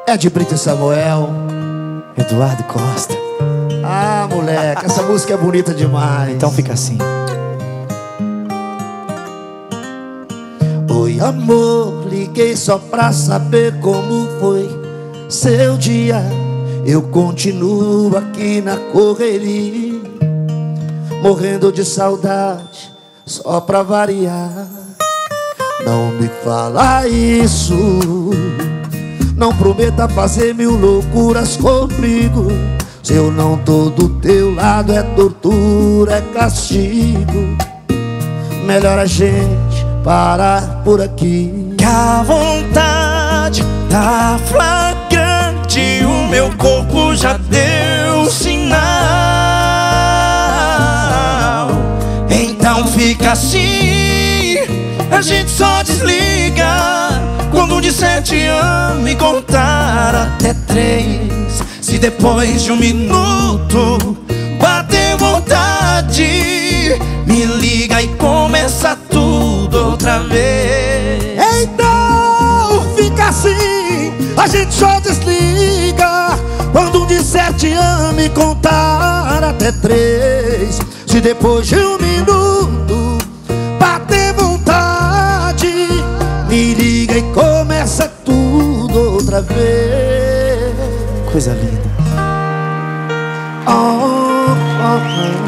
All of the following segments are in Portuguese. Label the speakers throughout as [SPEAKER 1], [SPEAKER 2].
[SPEAKER 1] É de Brito e Samuel,
[SPEAKER 2] Eduardo Costa.
[SPEAKER 1] Ah, moleque, essa música é bonita demais.
[SPEAKER 2] Então fica assim.
[SPEAKER 1] Oi, amor, liguei só pra saber como foi seu dia. Eu continuo aqui na correria, morrendo de saudade, só pra variar. Não me fala isso, não prometa fazer mil loucuras comigo. Se eu não tô do teu lado é tortura, é castigo. Melhor a gente parar por aqui.
[SPEAKER 2] Que a vontade tá flagrante, o meu corpo já deu sinal. Então fica assim, a gente só desliga quando disser te amo e contar até 3. Se depois de 1 minuto bater vontade, me liga e começa tudo outra vez.
[SPEAKER 1] Então fica assim, a gente só desliga quando disser te amo e contar até 3. Se depois de 1 minuto bater vontade, me liga e começa tudo outra vez.
[SPEAKER 2] Coisa linda.
[SPEAKER 1] Oh, oh,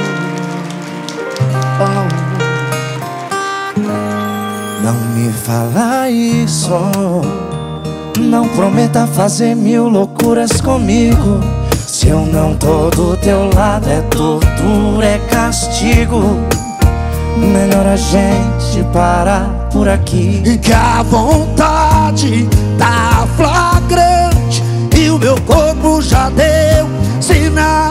[SPEAKER 1] oh, oh.
[SPEAKER 2] Não me fala isso, não prometa fazer mil loucuras comigo. Se eu não tô do teu lado é tortura, é castigo. Melhor a gente parar por aqui.
[SPEAKER 1] E que a vontade tá flagrante e o meu corpo já deu sinal.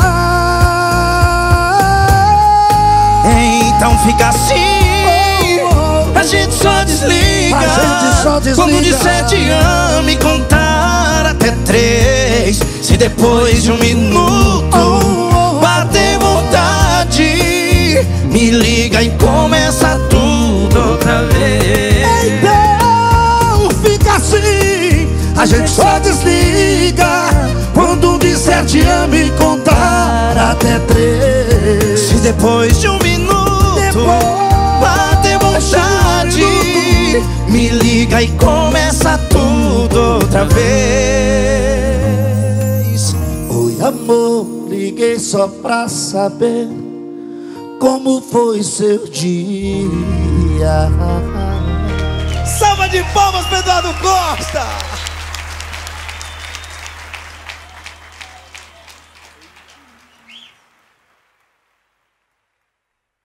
[SPEAKER 2] Então fica assim, a gente só desliga quando disser te amo e contar até 3. Se depois de 1 minuto bater vontade, me liga e começa tudo outra vez.
[SPEAKER 1] Então fica assim, a gente só desliga quando disser te amo e contar até 3.
[SPEAKER 2] Se depois de 1 minuto bater vontade, me liga e começa tudo outra vez.
[SPEAKER 1] Oi, amor, liguei só pra saber como foi seu dia.
[SPEAKER 3] Salva de palmas, Eduardo Costa!